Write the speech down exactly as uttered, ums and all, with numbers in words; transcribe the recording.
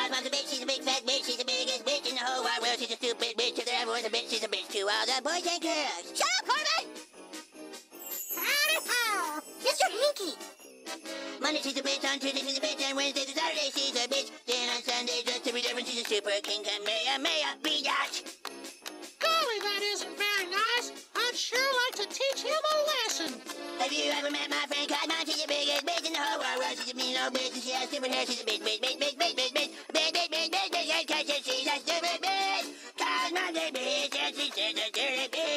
Cause mom's a bitch, she's a big fat bitch, she's the biggest bitch in the whole wide world. She's a stupid bitch, to everyone's a bitch, she's a bitch to all the boys and girls. Shut up, Cartman! Howdy ho! Mister Hinky! Monday she's a bitch, on Tuesday she's a bitch, and Wednesday to Saturday she's a bitch. Then on Sunday, just to be different, she's a super king, and Maya, Maya, be that. Golly, that isn't very nice. I'd sure like to teach him a lesson. Have you ever met my friend Cartman? She's the biggest bitch in the whole wide world. She's a mean old bitch, and she has stupid hair. She's a bitch, bitch, bitch, bitch, bitch, bitch, bitch, bitch, bitch, bitch, bitch, bitch, bitch, bitch, she's a stupid bitch. Cartman's a bitch, and she's a dirty bitch.